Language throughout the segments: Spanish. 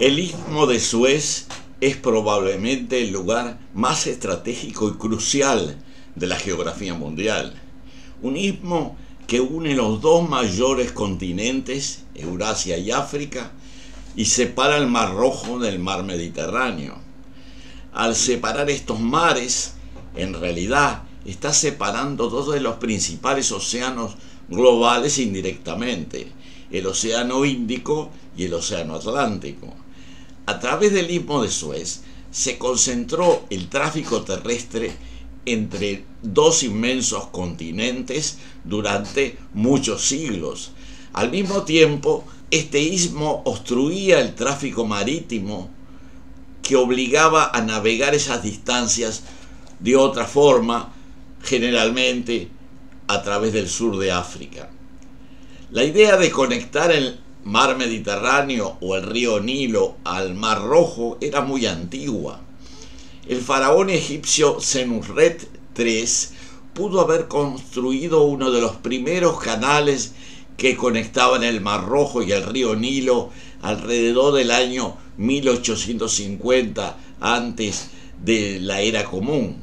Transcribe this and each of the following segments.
El Istmo de Suez es probablemente el lugar más estratégico y crucial de la geografía mundial. Un istmo que une los dos mayores continentes, Eurasia y África, y separa el Mar Rojo del Mar Mediterráneo. Al separar estos mares, en realidad está separando dos de los principales océanos globales indirectamente, el Océano Índico y el Océano Atlántico. A través del Istmo de Suez se concentró el tráfico terrestre entre dos inmensos continentes durante muchos siglos. Al mismo tiempo, este istmo obstruía el tráfico marítimo que obligaba a navegar esas distancias de otra forma, generalmente a través del sur de África. La idea de conectar el Mar Mediterráneo o el río Nilo al Mar Rojo era muy antigua. El faraón egipcio Senusret III pudo haber construido uno de los primeros canales que conectaban el Mar Rojo y el río Nilo alrededor del año 1850 antes de la era común.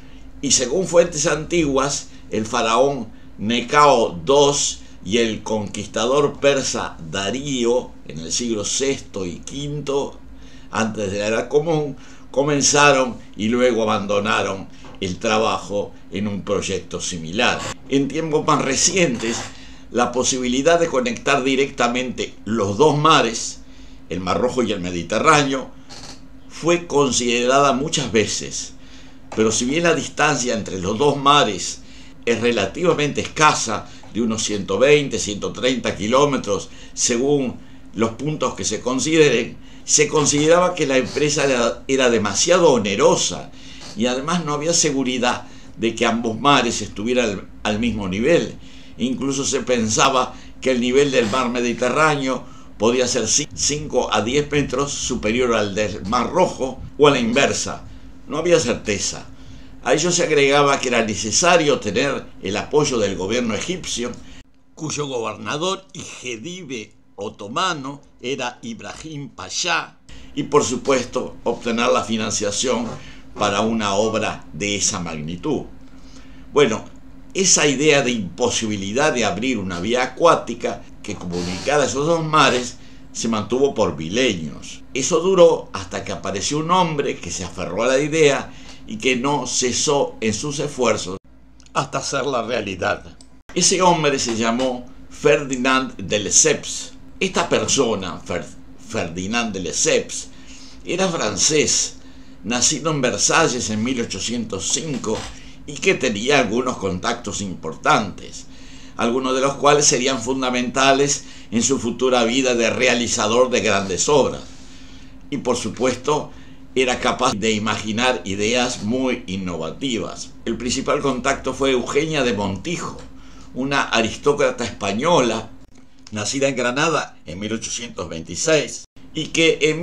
Y según fuentes antiguas, el faraón Necao II y el conquistador persa Darío en el siglo VI y V antes de la era común comenzaron y luego abandonaron el trabajo en un proyecto similar. En tiempos más recientes, la posibilidad de conectar directamente los dos mares, el Mar Rojo y el Mediterráneo, fue considerada muchas veces, pero si bien la distancia entre los dos mares es relativamente escasa, de unos 120, 130 kilómetros, según los puntos que se consideren, se consideraba que la empresa era demasiado onerosa y además no había seguridad de que ambos mares estuvieran al mismo nivel. Incluso se pensaba que el nivel del mar Mediterráneo podía ser 5 a 10 metros superior al del Mar Rojo o a la inversa. No había certeza. A ello se agregaba que era necesario tener el apoyo del gobierno egipcio, cuyo gobernador y jedive otomano era Ibrahim Pasha, y por supuesto obtener la financiación para una obra de esa magnitud. Bueno, esa idea de imposibilidad de abrir una vía acuática que comunicara esos dos mares se mantuvo por milenios. Eso duró hasta que apareció un hombre que se aferró a la idea y que no cesó en sus esfuerzos hasta hacerla realidad. Ese hombre se llamó Ferdinand de Lesseps. Esta persona, Ferdinand de Lesseps, era francés, nacido en Versalles en 1805 y que tenía algunos contactos importantes, algunos de los cuales serían fundamentales en su futura vida de realizador de grandes obras. Y por supuesto, era capaz de imaginar ideas muy innovativas. El principal contacto fue Eugenia de Montijo, una aristócrata española, nacida en Granada en 1826, y que en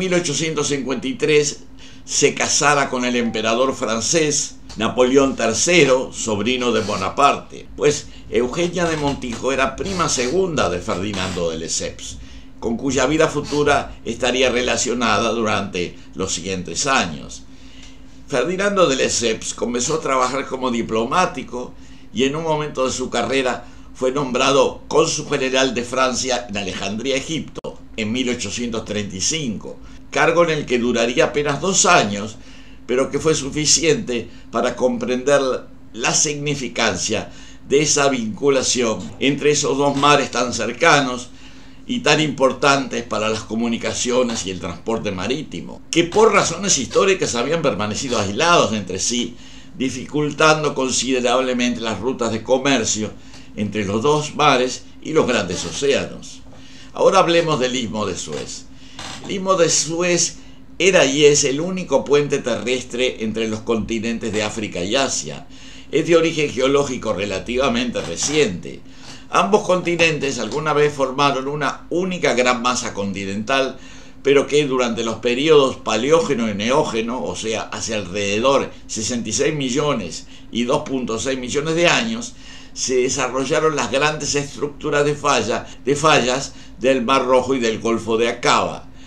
1853 se casara con el emperador francés Napoleón III, sobrino de Bonaparte, pues Eugenia de Montijo era prima segunda de Ferdinando de Lesseps, con cuya vida futura estaría relacionada durante los siguientes años. Ferdinando de Lesseps comenzó a trabajar como diplomático y en un momento de su carrera fue nombrado cónsul general de Francia en Alejandría, Egipto, en 1835, cargo en el que duraría apenas 2 años, pero que fue suficiente para comprender la significancia de esa vinculación entre esos dos mares tan cercanos y tan importantes para las comunicaciones y el transporte marítimo, que por razones históricas habían permanecido aislados entre sí, dificultando considerablemente las rutas de comercio entre los dos mares y los grandes océanos. Ahora hablemos del Istmo de Suez. El Istmo de Suez era y es el único puente terrestre entre los continentes de África y Asia. Es de origen geológico relativamente reciente. Ambos continentes alguna vez formaron una única gran masa continental, pero que durante los periodos Paleógeno y Neógeno, o sea, hacia alrededor 66 millones y 2.6 millones de años, se desarrollaron las grandes estructuras de fallas del Mar Rojo y del Golfo de Aqaba,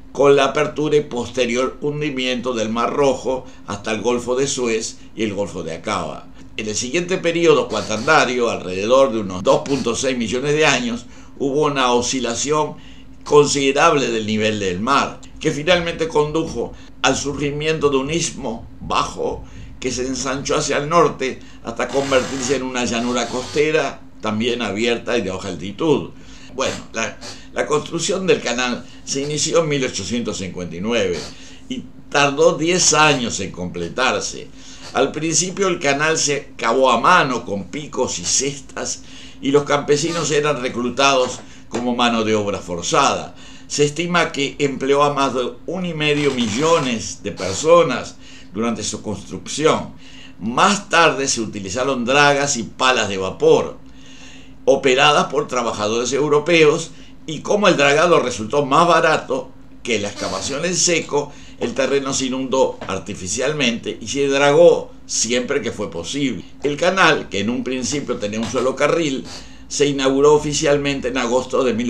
con la apertura y posterior hundimiento del Mar Rojo hasta el Golfo de Suez y el Golfo de Aqaba. En el siguiente periodo cuaternario, alrededor de unos 2.6 millones de años, hubo una oscilación considerable del nivel del mar, que finalmente condujo al surgimiento de un istmo bajo que se ensanchó hacia el norte hasta convertirse en una llanura costera también abierta y de baja altitud. Bueno, la construcción del canal se inició en 1859 y tardó 10 años en completarse. Al principio el canal se cavó a mano con picos y cestas y los campesinos eran reclutados como mano de obra forzada. Se estima que empleó a más de 1,5 millones de personas durante su construcción. Más tarde se utilizaron dragas y palas de vapor, operadas por trabajadores europeos, y como el dragado resultó más barato que la excavación en seco, el terreno se inundó artificialmente y se dragó siempre que fue posible. El canal, que en un principio tenía un solo carril, se inauguró oficialmente en agosto de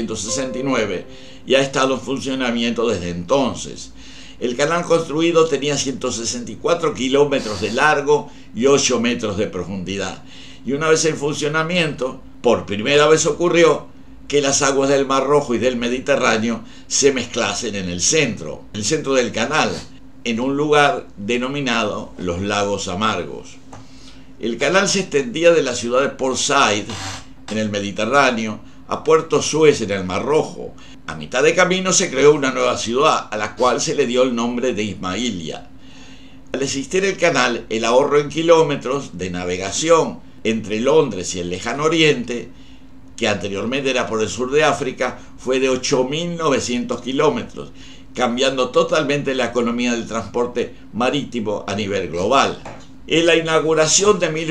1869 y ha estado en funcionamiento desde entonces. El canal construido tenía 164 kilómetros de largo y 8 metros de profundidad. Y una vez en funcionamiento, por primera vez ocurrió que las aguas del Mar Rojo y del Mediterráneo se mezclasen en el centro del canal, en un lugar denominado los Lagos Amargos. El canal se extendía de la ciudad de Port Said, en el Mediterráneo, a Puerto Suez, en el Mar Rojo. A mitad de camino se creó una nueva ciudad, a la cual se le dio el nombre de Ismailia. Al existir el canal, el ahorro en kilómetros de navegación entre Londres y el lejano oriente, que anteriormente era por el sur de África, fue de 8.900 kilómetros, cambiando totalmente la economía del transporte marítimo a nivel global. En la inauguración de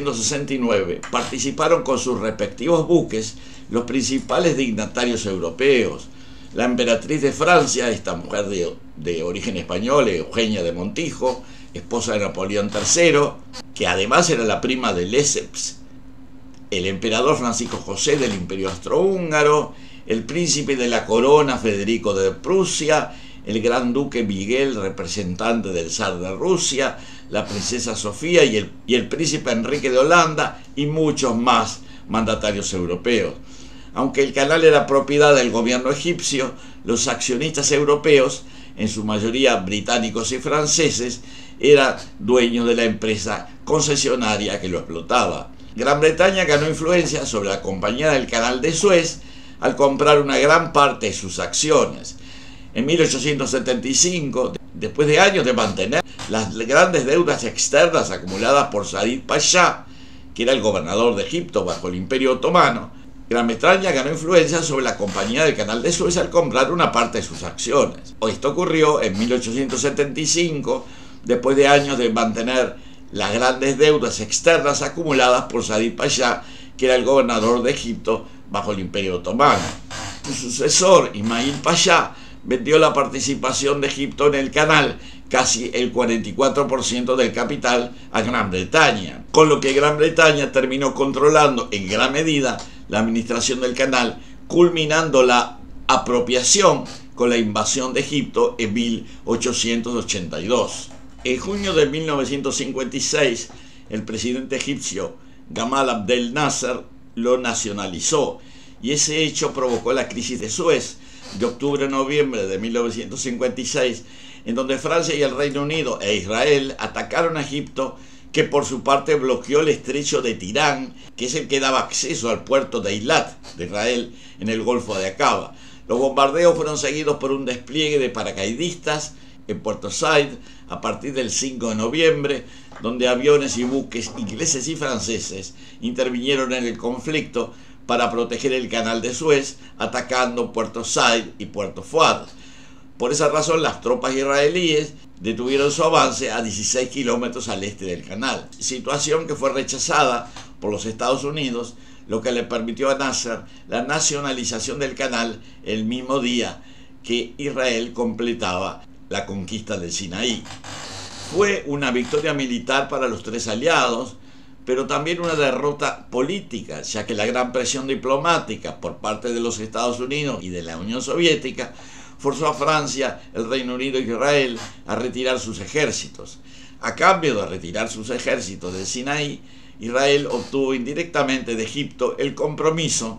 1869 participaron con sus respectivos buques los principales dignatarios europeos. La emperatriz de Francia, esta mujer de origen español, Eugenia de Montijo, esposa de Napoleón III, que además era la prima de Lesseps, el emperador Francisco José del Imperio Austrohúngaro, el príncipe de la corona Federico de Prusia, el gran duque Miguel, representante del zar de Rusia, la princesa Sofía y el príncipe Enrique de Holanda y muchos más mandatarios europeos. Aunque el canal era propiedad del gobierno egipcio, los accionistas europeos, en su mayoría británicos y franceses, eran dueños de la empresa concesionaria que lo explotaba. Gran Bretaña ganó influencia sobre la Compañía del Canal de Suez al comprar una gran parte de sus acciones. En 1875, después de años de mantener las grandes deudas externas acumuladas por Said Pasha, que era el gobernador de Egipto bajo el Imperio Otomano, Gran Bretaña ganó influencia sobre la Compañía del Canal de Suez al comprar una parte de sus acciones. Esto ocurrió en 1875, después de años de mantener las grandes deudas externas acumuladas por Said Pasha, que era el gobernador de Egipto bajo el Imperio Otomano. Su sucesor, Ismail Pasha, vendió la participación de Egipto en el canal, casi el 44% del capital, a Gran Bretaña, con lo que Gran Bretaña terminó controlando en gran medida la administración del canal, culminando la apropiación con la invasión de Egipto en 1882. En junio de 1956, el presidente egipcio Gamal Abdel Nasser lo nacionalizó, y ese hecho provocó la crisis de Suez de octubre a noviembre de 1956, en donde Francia y el Reino Unido e Israel atacaron a Egipto, que por su parte bloqueó el estrecho de Tirán, que es el que daba acceso al puerto de Eilat de Israel en el Golfo de Aqaba. Los bombardeos fueron seguidos por un despliegue de paracaidistas en Puerto Said a partir del 5 de noviembre, donde aviones y buques ingleses y franceses intervinieron en el conflicto para proteger el canal de Suez, atacando Puerto Said y Puerto Fuad. Por esa razón, las tropas israelíes detuvieron su avance a 16 kilómetros al este del canal, situación que fue rechazada por los Estados Unidos, lo que le permitió a Nasser la nacionalización del canal el mismo día que Israel completaba la conquista del Sinaí. Fue una victoria militar para los tres aliados, pero también una derrota política, ya que la gran presión diplomática por parte de los Estados Unidos y de la Unión Soviética forzó a Francia, el Reino Unido e Israel a retirar sus ejércitos. A cambio de retirar sus ejércitos del Sinaí, Israel obtuvo indirectamente de Egipto el compromiso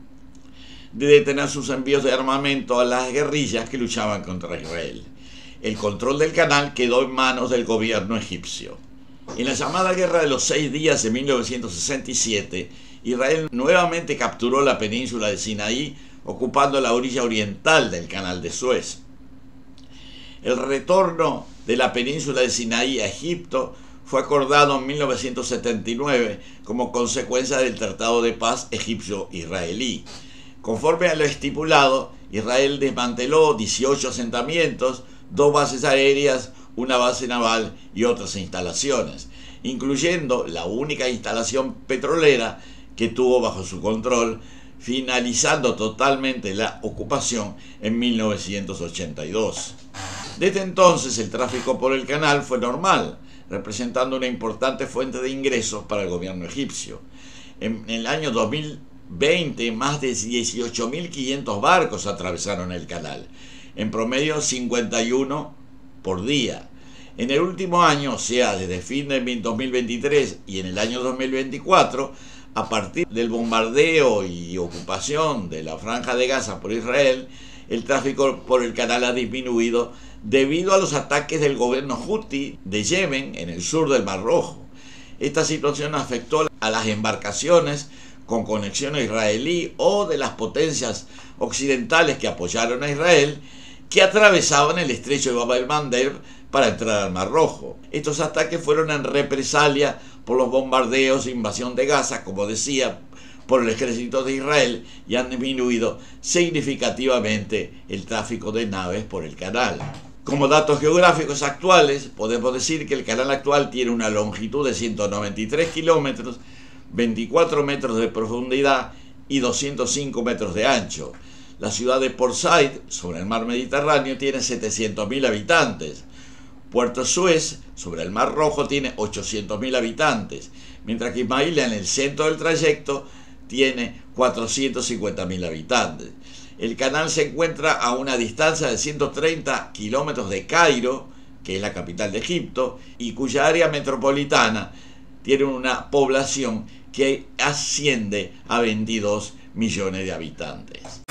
de detener sus envíos de armamento a las guerrillas que luchaban contra Israel. El control del canal quedó en manos del gobierno egipcio. En la llamada Guerra de los 6 Días de 1967, Israel nuevamente capturó la península de Sinaí, ocupando la orilla oriental del Canal de Suez. El retorno de la península de Sinaí a Egipto fue acordado en 1979 como consecuencia del Tratado de Paz egipcio-israelí. Conforme a lo estipulado, Israel desmanteló 18 asentamientos, 2 bases aéreas, una base naval y otras instalaciones, incluyendo la única instalación petrolera que tuvo bajo su control, finalizando totalmente la ocupación en 1982. Desde entonces el tráfico por el canal fue normal, representando una importante fuente de ingresos para el gobierno egipcio. En el año 2020, más de 18.500 barcos atravesaron el canal, en promedio 51 por día. En el último año, o sea, desde fin de 2023 y en el año 2024, a partir del bombardeo y ocupación de la Franja de Gaza por Israel, el tráfico por el canal ha disminuido debido a los ataques del gobierno Houthi de Yemen en el sur del Mar Rojo. Esta situación afectó a las embarcaciones con conexión israelí o de las potencias occidentales que apoyaron a Israel, que atravesaban el estrecho de Bab el-Mandeb para entrar al Mar Rojo. Estos ataques fueron en represalia por los bombardeos e invasión de Gaza, como decía, por el ejército de Israel, y han disminuido significativamente el tráfico de naves por el canal. Como datos geográficos actuales, podemos decir que el canal actual tiene una longitud de 193 kilómetros, 24 metros de profundidad y 205 metros de ancho. La ciudad de Port Said, sobre el mar Mediterráneo, tiene 700.000 habitantes. Puerto Suez, sobre el Mar Rojo, tiene 800.000 habitantes, mientras que Ismailia, en el centro del trayecto, tiene 450.000 habitantes. El canal se encuentra a una distancia de 130 kilómetros de Cairo, que es la capital de Egipto, y cuya área metropolitana tiene una población que asciende a 22 millones de habitantes.